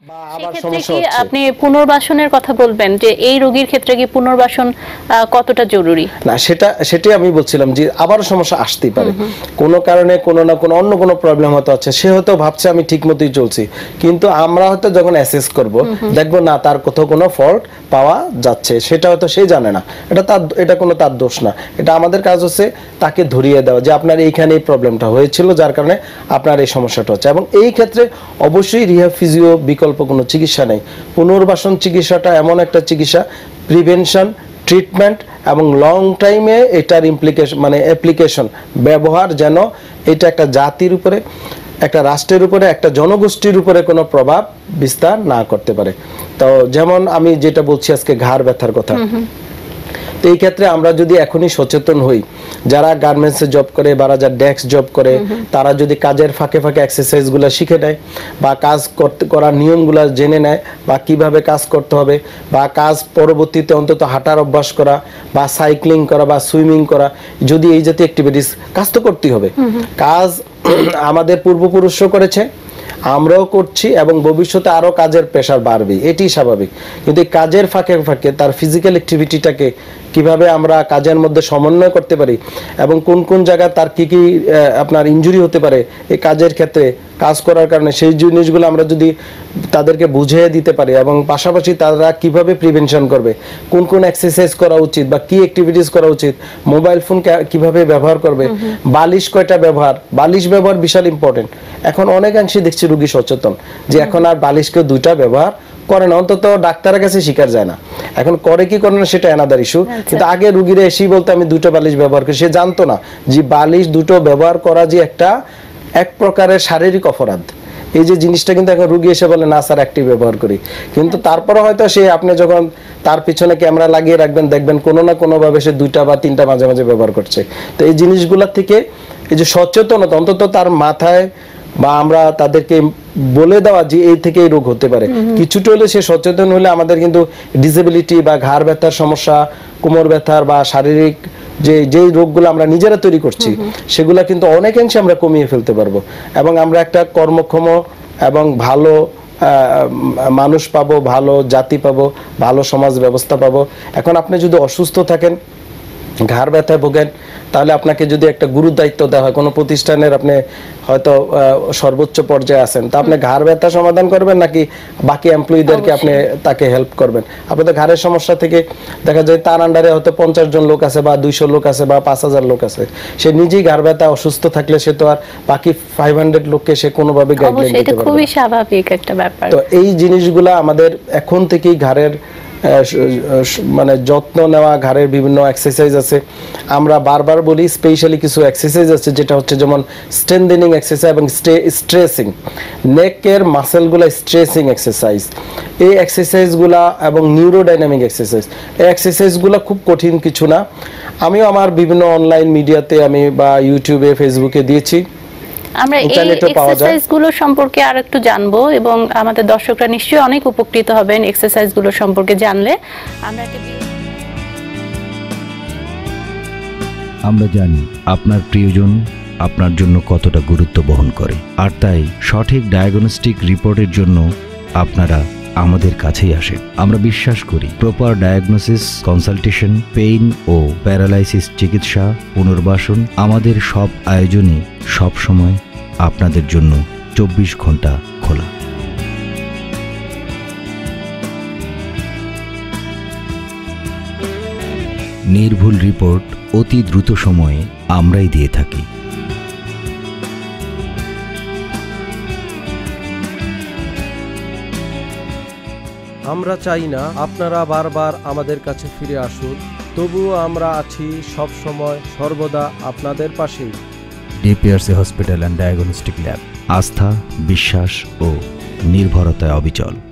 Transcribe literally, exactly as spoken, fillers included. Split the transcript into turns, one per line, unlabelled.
বা আবার সমস্যা হচ্ছে।
আপনি পুনর্বাসনের কথা বলবেন যে এই রোগীর ক্ষেত্রে কি পুনর্বাসন কতটা জরুরি?
না, সেটা সেটাই আমি বলছিলাম যে আবার সমস্যা আসতেই পারে, কোনো কারণে কোনো না কোনো অন্য কোনো প্রবলেম হয়তো আছে, সে হয়তো ভাবছে আমি ঠিক মতোই চলছি, কিন্তু আমরা হয়তো যখন অ্যাসেস করব দেখবো না তার কোথাও কোনো ফল্ট পাওয়া যাচ্ছে, সেটা হয়তো সে জানে না, এটা তার এটা কোনো তার দোষ না, এটা আমাদের কাজ হচ্ছে তাকে ধরিয়ে দেওয়া যে আপনার এইখানে এই প্রবলেমটা হয়েছিল যার কারণে আপনার এই সমস্যাটা হচ্ছে। এবং এই ক্ষেত্রে অবশ্যই রিহ্যাব ফিজিও বিকল্প কোনো চিকিৎসা নেই। পুনর্বাসন চিকিৎসাটা এমন একটা চিকিৎসা, প্রিভেনশন, ট্রিটমেন্ট এবং লং টাইমে এটার ইমপ্লিকেশন মানে অ্যাপ্লিকেশন ব্যবহার যেন এটা একটা জাতির উপরে, একটা রাষ্ট্রের উপরে, একটা জনগোষ্ঠীর উপরে কোনো প্রভাব বিস্তার না করতে পারে। তো যেমন আমি যেটা বলছি আজকে ঘাড় ব্যথার কথা, তো এই ক্ষেত্রে আমরা যদি এখনই সচেতন হই, যারা গার্মেন্টসে জব করে বা যারা ডেস্ক জব করে তারা যদি কাজের ফাঁকে ফাঁকে এক্সারসাইজগুলো শিখে নেয় বা কাজ করতে করার নিয়মগুলো জেনে নেয় বা কিভাবে কাজ করতে হবে বা কাজ পরবর্তীতে অন্তত হাঁটার অভ্যাস করা বা সাইক্লিং করা বা সুইমিং করা, যদি এই জাতীয় অ্যাক্টিভিটিস, কাজ তো করতেই হবে, কাজ আমাদের পূর্বপুরুষও করেছে, আমরাও করছি এবং ভবিষ্যতে আরো কাজের প্রেশার বাড়বে, এটি স্বাভাবিক। কিন্তু এই কাজের ফাঁকে ফাঁকে তার ফিজিক্যাল অ্যাক্টিভিটিটাকে কিভাবে আমরা কাজের মধ্যে সমন্বয় করতে পারি এবং কোন কোন জায়গায় তার কি কি আপনার ইনজুরি হতে পারে এই কাজের ক্ষেত্রে কাজ করার কারণে, সেই জিনিসগুলো আমরা যদি তাদেরকে বুঝিয়ে দিতে পারি এবং পাশাপাশি তারা কিভাবে প্রিভেনশন করবে, কোন কোন এক্সারসাইজ করা উচিত বা কি অ্যাক্টিভিটিস করা উচিত, মোবাইল ফোন কিভাবে ব্যবহার করবে, বালিশ কয়টা ব্যবহার, বালিশ ব্যবহার বিশাল ইম্পর্টেন্ট। এখন অনেকাংশে দেখছি রোগী সচেতন যে এখন আর বালিশকে দুইটা ব্যবহার করে না, অন্তত ডাক্তারের কাছে শিকার যায় না, এখন করে কি করে না সেটা অ্যানাদার ইস্যু। কিন্তু আগে রুগীরা এসেই বলতে আমি দুটো বালিশ ব্যবহার করি, সে জানতো না যে বালিশ দুটো ব্যবহার করা যে একটা এক প্রকারের শারীরিক অপরাধ। এই যে জিনিসটা কিন্তু এখন রুগী এসে বলে না স্যার একটি ব্যবহার করি, কিন্তু তারপরে হয়তো সে আপনি যখন তার পিছনে ক্যামেরা লাগিয়ে রাখবেন দেখবেন কোনো না কোনো ভাবে সে দুইটা বা তিনটা মাঝে মাঝে ব্যবহার করছে। তো এই জিনিসগুলা থেকে এই যে সচেতনতা অন্তত তার মাথায় বা আমরা তাদেরকে বলে দেওয়া যে এই থেকে এই রোগ হতে পারে, কিছুটা হলে সে সচেতন হলে আমাদের কিন্তু ডিসেবিলিটি বা ঘাড় ব্যথার সমস্যা, কোমর ব্যথার বা শারীরিক যে যেই রোগগুলো আমরা নিজেরা তৈরি করছি সেগুলা কিন্তু অনেকাংশে আমরা কমিয়ে ফেলতে পারবো এবং আমরা একটা কর্মক্ষম এবং ভালো মানুষ পাবো, ভালো জাতি পাবো, ভালো সমাজ ব্যবস্থা পাবো। এখন আপনি যদি অসুস্থ থাকেন, ঘাড় ব্যথায় ভোগেন, তাহলে আপনাকে যদি একটা গুরু দায়িত্ব দেওয়া হয়, কোনো প্রতিষ্ঠানের আপনি হয়তো সর্বোচ্চ পর্যায়ে আছেন, তা আপনি ঘাড় ব্যথা সমাধান করবেন নাকি বাকি এমপ্লয়িদেরকে আপনি তাকে হেল্প করবেন? আপনি তো ঘাড়ের সমস্যা থেকে দেখা যায় তার আন্ডারে হয়তো পঞ্চাশ জন লোক আছে বা দুইশো লোক আছে বা পাঁচ হাজার লোক আছে, সে নিজেই ঘাড় ব্যথা অসুস্থ থাকলে সে তো আর বাকি ফাইভ হান্ড্রেড লোককে সে কোনোভাবে গাইডলাইন দিতে পারবে না। খুবই স্বাভাবিক একটা ব্যাপার। তো এই জিনিসগুলা আমাদের এখন থেকেই ঘাড়ের মানে যত্ন নেওয়া, ঘাড়ের বিভিন্ন এক্সারসাইজ আছে, আমরা বারবার বলি স্পেশালি কিছু এক্সারসাইজ আছে যেটা হচ্ছে যেমন স্ট্রেনথেনিং এক্সারসাইজ এবং স্ট্রেসিং, নেকের মাসেলগুলো স্ট্রেসিং এক্সারসাইজ, এই এক্সারসাইজগুলা এবং নিউরোডাইনামিক এক্সারসাইজ, এই এক্সারসাইজগুলো খুব কঠিন কিছু না। আমিও আমার বিভিন্ন অনলাইন মিডিয়াতে আমি বা ইউটিউবে ফেসবুকে দিয়েছি,
আমরা এই এক্সারসাইজগুলো সম্পর্কে আর একটু জানবো এবং আমাদের দর্শকরা নিশ্চয়ই অনেক উপকৃত হবেন এক্সারসাইজগুলো সম্পর্কে জানলে। আমরা
আমরা জানি আপনার প্রিয়জন আপনার জন্য কতটা গুরুত্ব বহন করে, আর তাই সঠিক ডায়াগনস্টিক রিপোর্টের জন্য আপনারা আমাদের কাছেই আসেন। আমরা বিশ্বাস করি প্রপার ডায়াগনোসিস, কনসালটেশন, পেইন ও প্যারালাইসিস চিকিৎসা, পুনর্বাসন, আমাদের সব আয়োজনই সব সময় আপনাদের জন্য চব্বিশ ঘন্টা খোলা। নির্ভুল রিপোর্ট অতি দ্রুত সময়ে আমরাই দিয়ে থাকি।
আমরা চাই না আপনারা বারবার আমাদের কাছে ফিরে আসুন, তবুও আমরা আছি সব সময় সর্বদা আপনাদের পাশেই।
DPRC hospital and diagnostic lab, আস্থা, বিশ্বাস ও নির্ভরতায় অবিচল।